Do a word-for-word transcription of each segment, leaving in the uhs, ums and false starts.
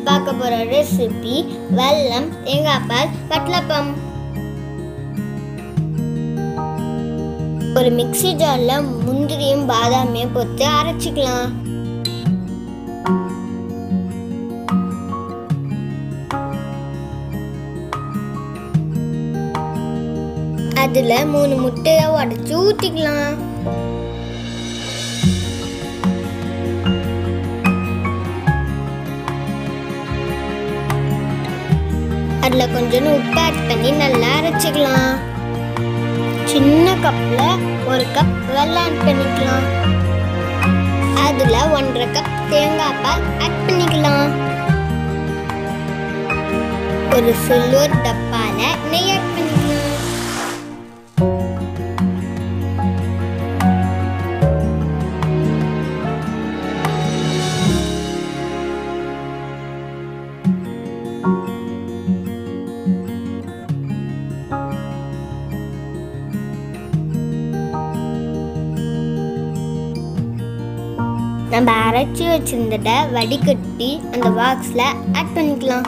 பார்க்க போற ரெசிபி வெல்லம் தேங்காய் பால் வட்டலப்பம். ஒரு மிக்ஸி ஜார்ல முந்திரியும் பாதாமையும் போட்டு அரைச்சிக்கலாம். அதுல மூணு முட்டையை உடைச்சு ஊத்திக்கலாம். அதுல கொஞ்சம் உப்பு ஆட் பண்ணி நல்லா அரைச்சிக்கலாம். சின்ன கப்ல ஒரு கப் வெல்லம் ஆட் பண்ணிக்கலாம். அதுல ஒன்றரை கப் தேங்காய் பால் ஆட் பண்ணிக்கலாம். ஒரு சில்வர் டப்பால நெய் ஆட் பண்ணிக்கலாம். நம்ம அரைச்சி வச்சிருந்தத வடிகட்டி அந்த பாக்ஸ்ல ஆட் பண்ணிக்கலாம்.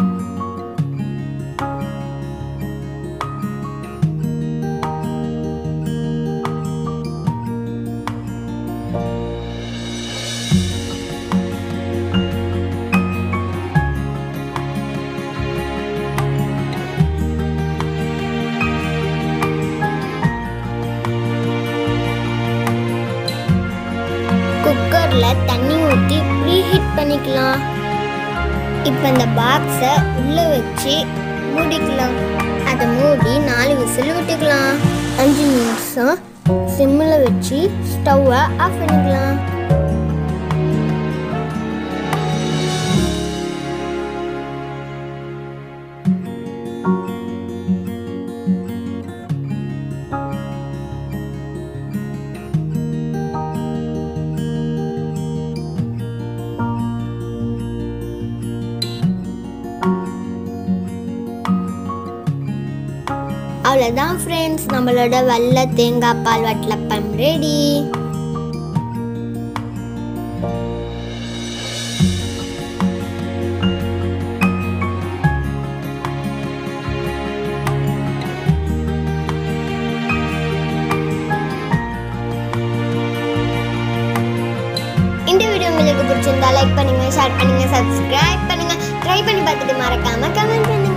குக்கர்ல தண்ணி ஊற்றி ப்ரீஹீட் பண்ணிக்கலாம். இப்போ இந்த பாக்ஸை உள்ள வச்சு மூடிக்கலாம். அதை மூடி நாலு விசில் விட்டுக்கலாம். அஞ்சு நிமிஷம் சிம்மில் வச்சு ஸ்டவ்வை ஆஃப் பண்ணிக்கலாம். அவ்வளோதான் ஃப்ரெண்ட்ஸ், நம்மளோட வெள்ளை தேங்காய் பால் வட்டலப்பம் ரெடி. இந்த வீடியோ உங்களுக்கு பிடிச்சிருந்தா லைக் பண்ணுங்க, ஷேர் பண்ணுங்க, சப்ஸ்கிரைப் பண்ணுங்க. ட்ரை பண்ணி பார்த்துட்டு மறக்காம கமெண்ட் பண்ணுங்க.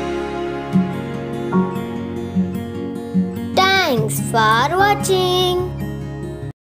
Thanks for watching.